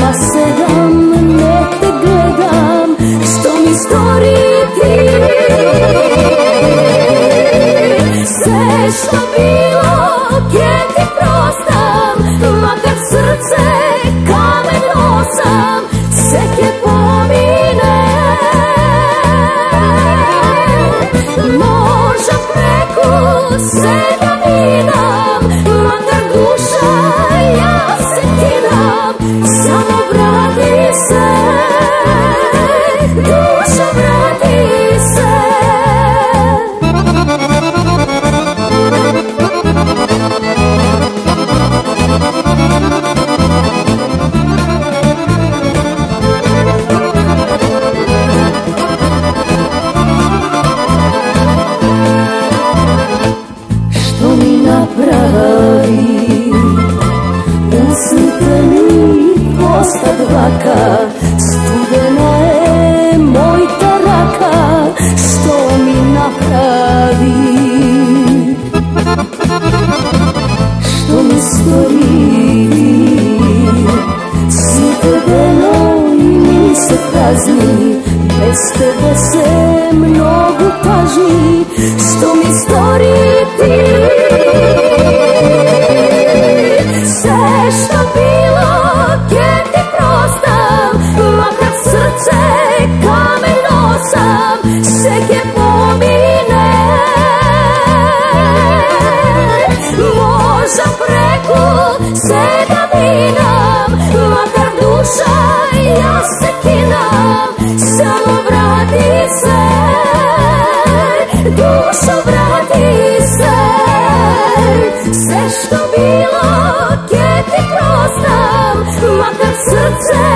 ja sedam, ne te gledam, što mi storiti? Sve što bilo, gdje ti prostam, makar srce kamen nosam, seke pomine. Možda preko sebe minam, makar duša ja se kinam, samo vrati se, duša vrati se. Što mi napravi usuteni kosta dlaka, studena je moj taraka, što mi napravi, što mi stori, sitedeno i mi se prazni, bez tebe se mnogo paži, što mi storiti? Sve što bilo, gdje ti prostam, makar srce kamen nosam, seke pomine. Možda preko sebe minam, makar duša ja se kinam, samo vrati se, dušo vrati se. Sve što bilo, gdje ti prostam, makar srce